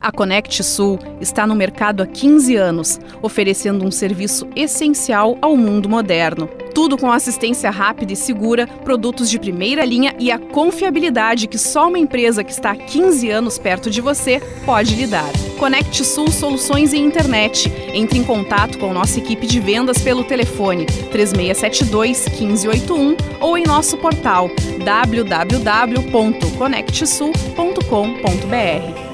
A Conect Sul está no mercado há 15 anos, oferecendo um serviço essencial ao mundo moderno. Tudo com assistência rápida e segura, produtos de primeira linha e a confiabilidade que só uma empresa que está há 15 anos perto de você pode lhe dar. Conect Sul Soluções em Internet. Entre em contato com nossa equipe de vendas pelo telefone 3672-1581 ou em nosso portal www.conectsul.com.br.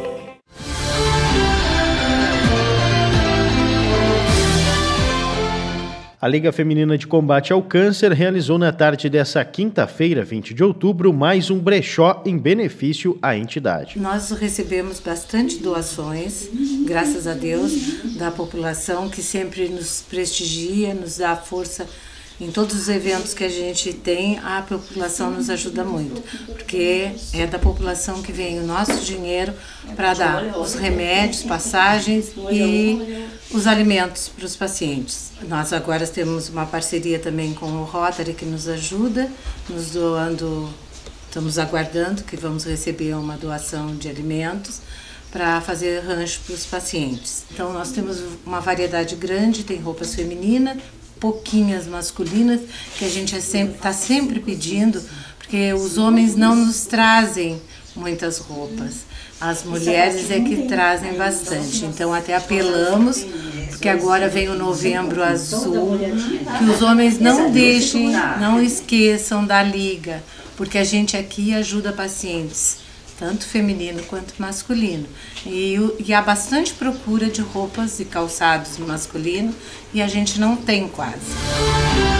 A Liga Feminina de Combate ao Câncer realizou na tarde dessa quinta-feira, 20 de outubro, mais um brechó em benefício à entidade. Nós recebemos bastante doações, graças a Deus, da população que sempre nos prestigia, nos dá força. Em todos os eventos que a gente tem, a população nos ajuda muito, porque é da população que vem o nosso dinheiro para dar os remédios, passagens e os alimentos para os pacientes. Nós agora temos uma parceria também com o Rotary que nos ajuda, nos doando, estamos aguardando que vamos receber uma doação de alimentos para fazer rancho para os pacientes. Então nós temos uma variedade grande, tem roupas femininas, pouquinhas masculinas, que a gente está sempre pedindo, porque os homens não nos trazem muitas roupas. As mulheres é que trazem bastante. Então até apelamos, porque agora vem o Novembro Azul, que os homens não deixem, não esqueçam da Liga, porque a gente aqui ajuda pacientes, tanto feminino quanto masculino. E há bastante procura de roupas e calçados masculino e a gente não tem quase.